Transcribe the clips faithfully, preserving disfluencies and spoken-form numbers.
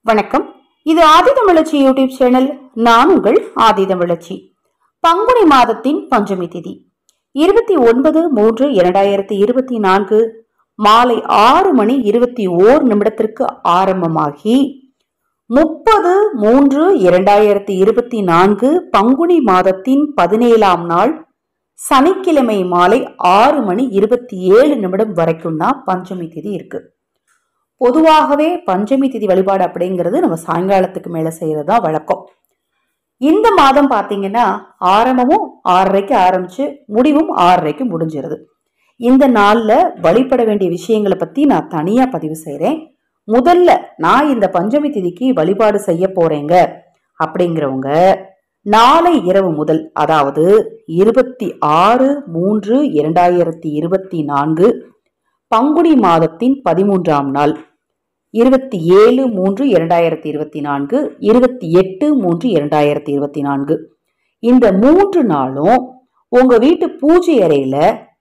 வணக்கம். இது ஆதிதமிழச்சி YouTube channel. நான் உங்கள் ஆதிதமிழச்சி. பங்குனி மாதத்தின் பஞ்சமி திதி இருபத்தி ஒன்பது மூன்று இரண்டாயிரத்தி இருபத்தி நான்கு மாலை ஆறு மணி இருபத்தி ஓர் நிமிடத்திற்கு ஆரம்பமாகி முப்பது மூன்று இரண்டாயிரத்தி இருபத்தி நான்கு பங்குனி மாதத்தின் பதினேழாம் நாள் சனிக்கிழமை மாலை ஆறு மணி இருபத்தி ஏழு நிமிடம் வரைக்கும் தான் பஞ்சமி திதி இருக்கு. பொதுவாகவே பஞ்சமி திதி வழிபாடு அப்படிங்கிறது நம்ம சாயங்காலத்துக்கு மேல செய்யறதா வழக்கம். இந்த மாதம் பாத்தீங்கன்னா ஆரம்பமும் ஆறரைக்கு ஆரம்பிச்சு முடிவும் ஆறரைக்கு முடிஞ்சிருது. இந்த நாள்ல வழிபட வேண்டிய விஷயங்களை பத்தி நான் தனியா பதிவு செய்யறேன். முதல்ல நான் இந்த பஞ்சமி திதிக்கு வழிபாடு செய்ய போறேங்க அப்படிங்கிறவங்க நாளை இரவு முதல், அதாவது இருபத்தி ஆறு மூன்று இரண்டாயிரத்தி இருபத்தி நான்கு பங்குனி மாதத்தின் பதிமூன்றாம் நாள், இருபத்தி ஏழு மூன்று இரண்டாயிரத்தி இருபத்தி நான்கு இருபத்தி எட்டு மூன்று இரண்டாயிரத்தி இருபத்தி நான்கு இந்த மூன்று நாளும் உங்க வீட்டு பூஜை அறையில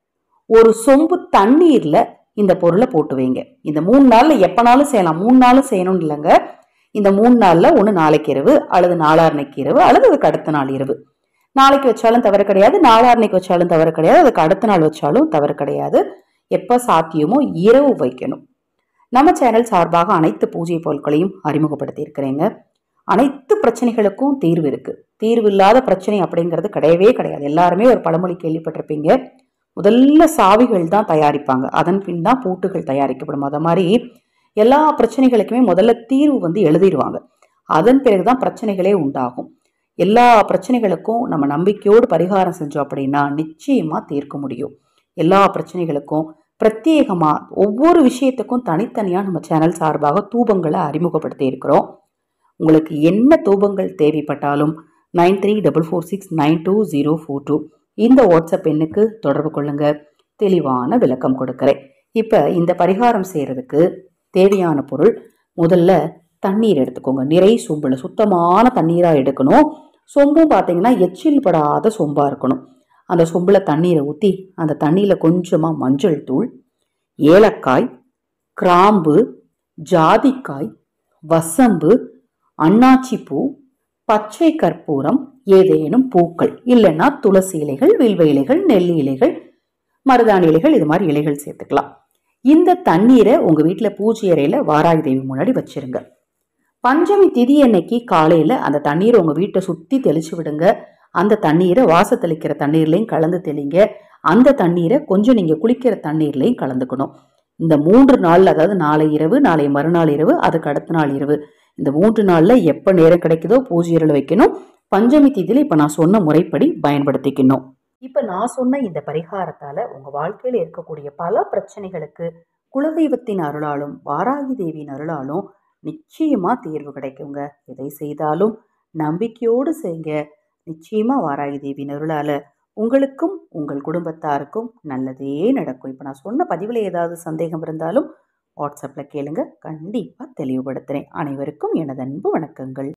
ஒரு சொம்பு தண்ணீர்ல இந்த பொருளை போட்டு வைங்க. இந்த மூணு நாள்ல எப்பனாலும் செய்யலாம், மூணு நாளும் செய்யணும் இல்லைங்க. இந்த மூணு நாள்ல ஒண்ணு நாளைக்கு இரவு அல்லது நாளான்னைக்கு இரவு அல்லது அதுக்கு அடுத்த நாள் இரவு. நாளைக்கு வச்சாலும் தவறு கிடையாது, நாளான்னைக்கு வச்சாலும் தவறு கிடையாது, அதுக்கு அடுத்த நாள் வச்சாலும் தவறு கிடையாது. எப்ப சாத்தியமோ இரவு வைக்கணும். நம்ம சேனல் சார்பாக அனைத்து பூஜை பொருட்களையும் அறிமுகப்படுத்தி இருக்கிறேங்க. அனைத்து பிரச்சனைகளுக்கும் தீர்வு இருக்கு. தீர்வு இல்லாத பிரச்சனை அப்படிங்கிறது கிடையவே கிடையாது. எல்லாருமே ஒரு பழமொழி கேள்விப்பட்டிருப்பீங்க, முதல்ல சாவிகள் தான் தயாரிப்பாங்க, அதன் பின் தான் பூட்டுகள் தயாரிக்கப்படும். அத மாதிரி எல்லா பிரச்சனைகளுக்குமே முதல்ல தீர்வு வந்து எழுதிடுவாங்க, அதன் பிறகுதான் பிரச்சனைகளே உண்டாகும். எல்லா பிரச்சனைகளுக்கும் நம்ம நம்பிக்கையோடு பரிகாரம் செஞ்சோம் அப்படின்னா நிச்சயமா தீர்க்க முடியும். எல்லா பிரச்சனைகளுக்கும் பிரத்யேகமா ஒவ்வொரு விஷயத்துக்கும் தனித்தனியா நம்ம சேனல் சார்பாக தூபங்களை அறிமுகப்படுத்தி இருக்கிறோம். உங்களுக்கு என்ன தூபங்கள் தேவைப்பட்டாலும் nine three double four six nine two zero four two இந்த வாட்ஸ்அப் எண்ணுக்கு தொடர்பு கொள்ளுங்க, தெளிவான விளக்கம் கொடுக்கிறேன். இப்ப இந்த பரிகாரம் செய்யறதுக்கு தேவையான பொருள், முதல்ல தண்ணீர் எடுத்துக்கோங்க. நிறை சொம்புல சுத்தமான தண்ணீரா எடுக்கணும். சொம்பும் பார்த்தீங்கன்னா எச்சில் படாத சொம்பா இருக்கணும். அந்த சொம்புல தண்ணீரை ஊற்றி அந்த தண்ணியில் கொஞ்சமா மஞ்சள் தூள், ஏலக்காய், கிராம்பு, ஜாதிக்காய், வசம்பு, அன்னாச்சி பூ, பச்சை கற்பூரம், ஏதேனும் பூக்கள் இல்லைன்னா துளசி இலைகள், வில்வ இலைகள், நெல்லி இலைகள், மருதாணி இலைகள், இது மாதிரி இலைகள் சேர்த்துக்கலாம். இந்த தண்ணீரை உங்க வீட்டுல பூஜை அறையில வாராகி தேவி முன்னாடி வச்சிருங்க. பஞ்சமி திதி அன்னைக்கு காலையில அந்த தண்ணீரை உங்க வீட்டை சுத்தி தெளிச்சு விடுங்க. அந்த தண்ணீரை வாச தெளிக்கிற தண்ணீர்லையும் கலந்து தெளிங்க. அந்த தண்ணீரை கொஞ்சம் நீங்க குளிக்கிற தண்ணீர்லையும் கலந்துக்கணும். இந்த மூன்று நாள்ல, அதாவது நாளை இரவு, நாளை மறுநாள் இரவு, அதுக்கு அடுத்த நாள் இரவு, இந்த மூன்று நாள்ல எப்ப நேரம் கிடைக்குதோ பூஜை அறையில வைக்கணும். பஞ்சமி திதியில இப்ப நான் சொன்ன முறைப்படி பயன்படுத்திக்கணும். இப்ப நான் சொன்ன இந்த பரிகாரத்தால உங்க வாழ்க்கையில இருக்கக்கூடிய பல பிரச்சனைகளுக்கு குலதெய்வத்தின் அருளாலும் வாராகி தேவியின் அருளாலும் நிச்சயமா தீர்வு கிடைக்குங்க. எதை செய்தாலும் நம்பிக்கையோடு செய்யுங்க. நிச்சயமா வாராகி தேவியின் அருளால உங்களுக்கும் உங்கள் குடும்பத்தாருக்கும் நல்லதே நடக்கும். இப்ப நான் சொன்ன பதிவுல ஏதாவது சந்தேகம் இருந்தாலும் வாட்ஸ்அப்ல கேளுங்க, கண்டிப்பா தெளிவுபடுத்துறேன். அனைவருக்கும் எனது அன்பு வணக்கங்கள்.